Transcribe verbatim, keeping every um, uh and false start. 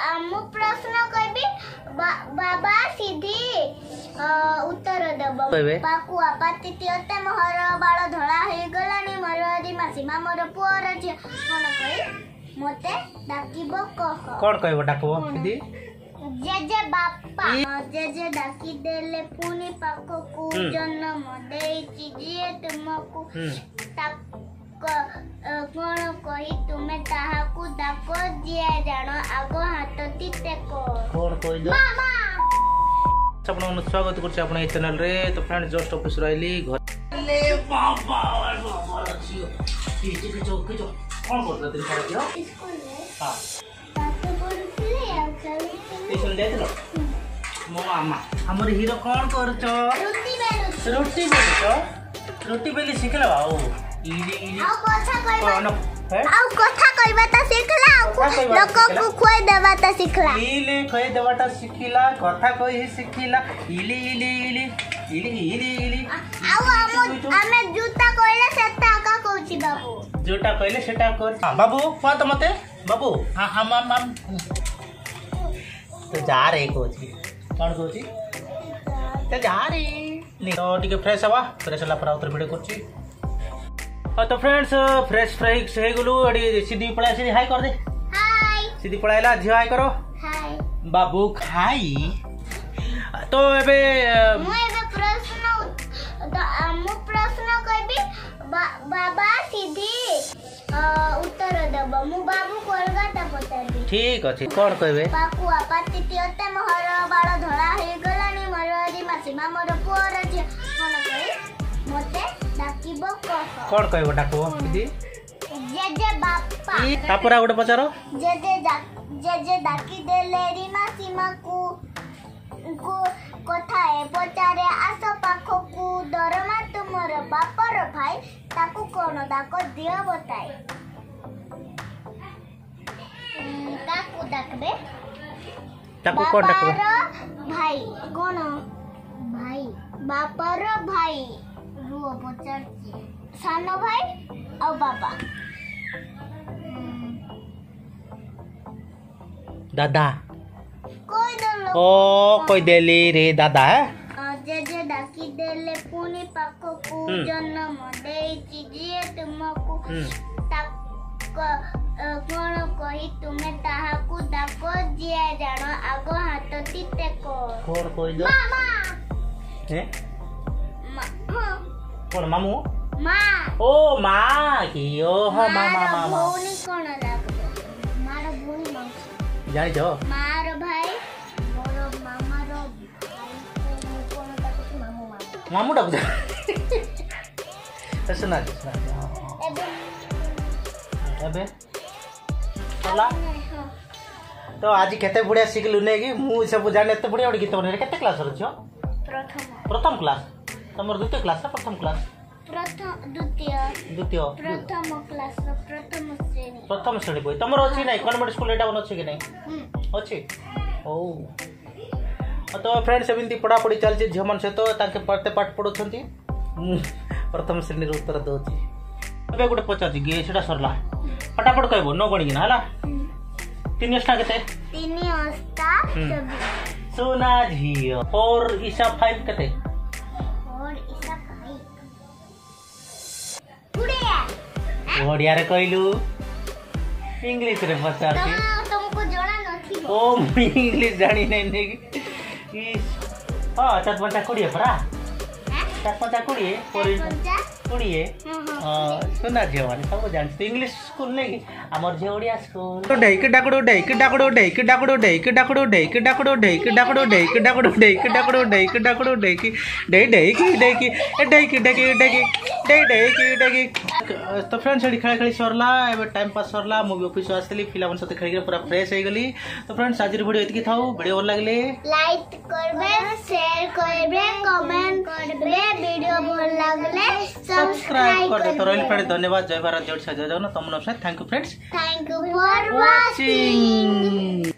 मु प्रश्न कहबी बाबा सीधी उत्तर देब पाकुआ पातितियते मोहर बाल धळा हे गलानी मोर दिमासी मा मोर पुअर जे कोन कहि मते डाकिबो कह कोन कहबो डाकबो सीधी जे जे बापा जे जे डाकी देले पुनी पाको को जन्म देई जे तुमको तक कोन कहि तुमे ताहाकू डाको जे जानो आगो हाथ तिते को कोन कहि दो मामा आपन स्वागत करछि आपन ए चैनल रे। तो फ्रेंड जस्ट ऑफिस रहली घर ले बाबा बाबा छियो ई जे के चौक के चौक कोन करत तेरे खा दियो स्कूल रे हां ताते बोलथिले आ चली स्टेशन जाइतलो मो मामा हमर हीरो कोन करछ रोटी बेलु रोटी बेलछ रोटी बेली सिखला बाऊ इली इली आ कथा कहबा है आ कथा कहबा त सिखला लोक को खोय देबा त सिखला इली खोय देबाटा सिखिला कथा कहि सिखिला इली इली इली इली इली इली आ हम हमें जूता कहले सेटा का कहछि बाबू जूता कहले सेटा कर हां बाबू कह त मते बाबू हां हां माम माम तो जा रे कहछि कोन कहछि तो जा रे ने तो टिके फ्रेश हवा फ्रेश होला पर उतर वीडियो करछि। हाँ तो फ्रेंड्स फ्रेश फ्रेश हो गलु अड़ी सीधी पळा सीधी हाय कर दे हाय सीधी पळाइला झियो हाय करो हाय बाबू खाई तो एबे मु एबे प्रश्न मु प्रश्न कहबी बाबा सीधी उत्तर देब मु बाबू कोलकाता पताबी ठीक अछि कोन कहबे पाकुआ पातितियते मोहर बाल धळा हे गलानी मोर दिमासी मा मोर पुअर जे कोन कहि मते डाकिबो कह कोन कहबो डाकबो सीधी जे जे बापा ई तापरा गोटे पचारो जे जे जे जे डाकी देले रीमा सीमा को को कथाए पचारे आस पाखो को दरमा तुमर बापर भाई ताकू कोन डाको दियो बताए काकू डाकबे ताकू कोन डाकबो भाई कोन भाई बापर भाई रुओ पचारची सानो भाई और बाबा दादा कोई दलो ओ कोई देली रे दादा है जे जे डाकी देले पुनी पाको को जन्म देई जे तुमको तक कोन कहि तुमे ताहाकू डाको जे जानो आगो हाथ तिते को कोन कोई दो मामा हैं मा कोन मामू मां ओ मां की ओ हा मामा मामा भौनी कोन लागबे मार भौनी मां जानि जो मार भाई मोर मामा रो भाई कोन डाको मामू मामू मामू डाक तो सुना सुना एबे एबे चला तो आज केते बुढ़िया सिखलु ने कि मु सब जाने एते बुढ़िया गीत बने केते क्लास रो छ प्रथम प्रथम क्लास तमर द्वितीय क्लास ना प्रथम क्लास प्रथम द्वितीय द्वितीय प्रथम क्लास प्रथम श्रेणी प्रथम श्रेणी कोई तमर अछि नै कन्वेंट स्कूल एटा बन अछि कि नै अछि ओ तो फ्रेंड्स एबिंती पढ़ा पढ़ी चल छी झमन से तो ताके पढ़ते पाठ पढुछंती प्रथम श्रेणी रो उत्तर दोछि एबे गुटे पचाछि गे सेटा सरला फटाफट कहबो न गणी ना हला तीन अष्टा केते तीन अष्टा चौबीस सोना झियो और ईसा फाइव केते और ईसा फाइव बुढ़िया ओडिया रे कहलु इंग्लिश रे पचार छी तुमको जोड़ा नथी ओ इंग्लिश जानी नै नै कि हां चार पंचा कोड़िए परा चार पंचा कोड़िए कोड़ी कोड़िए हां सुना जे माने सब जानछ इंग्लिश स्कूल नै कि हमर जे ओडिया स्कूल तो ढेक डाकड़ो ढेक डाकड़ो ढेक डाकड़ो ढेक डाकड़ो ढेक डाकड़ो ढेक डाकड़ो ढेक डाकड़ो ढेक डाकड़ो ढेक डाकड़ो ढेक डे ढेक ढेक ए ढेक ढेक ढेक डे ढेक ढेक तो फ्रेंड्स एडी खेला खेली सरला एबे टाइम पास सरला मु भी ऑफिस आसली फिला मन साथे खेली पूरा फ्रेश हो गली। तो फ्रेंड्स आज वीडियो एतकी थाउ वीडियो भल लागले लाइक करबे शेयर करबे कमेंट करबे वीडियो भल लागले सब्सक्राइब कर दे। तो रोइल फ्रेंड धन्यवाद जय भारत जय जय जगन्नाथ तमन thank you friends thank you for watching.